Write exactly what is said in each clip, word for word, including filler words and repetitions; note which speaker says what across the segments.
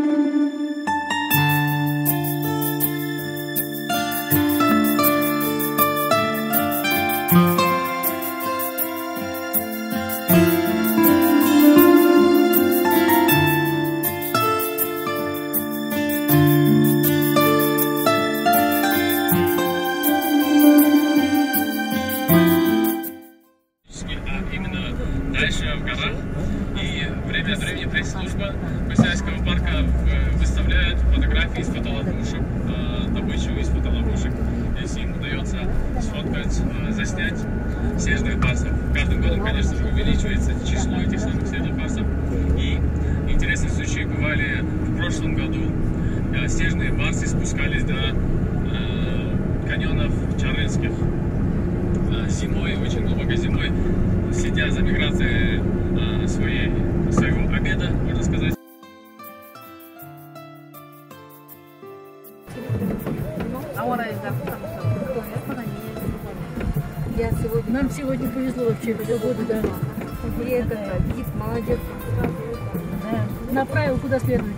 Speaker 1: Дальше в горах, и время от времени пресс-служба Костяйского парка выставляет фотографии из фотоловушек, добычу из фотоловушек. Если им удается сфоткать, заснять снежных барсов. Каждым годом, конечно же, увеличивается число этих самых снежных барсов. И интересные случаи бывали в прошлом году. Снежные барсы спускались до каньонов Чарынских зимой, очень глубоко зимой, следя за миграцией а, своей, своего обеда, можно сказать.
Speaker 2: Я сегодня...
Speaker 3: Нам сегодня повезло вообще, погода, да.
Speaker 2: И это, гид, молодец.
Speaker 3: Да. Направил куда следует.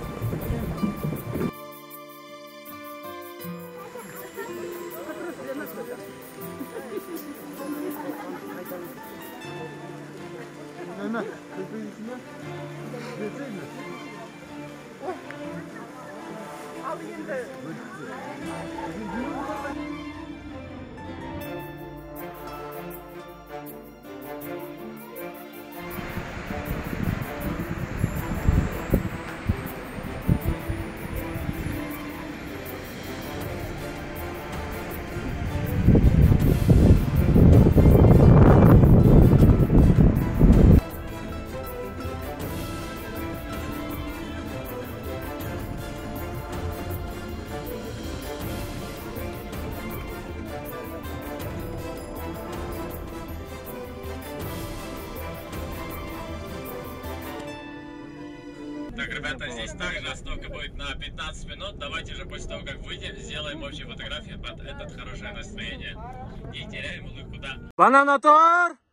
Speaker 1: Так, ребята, здесь также остановка будет на пятнадцать минут. Давайте же после того, как выйдем, сделаем общие фотографии под это хорошее настроение. Не теряем улыбку, да.
Speaker 4: Бананатор!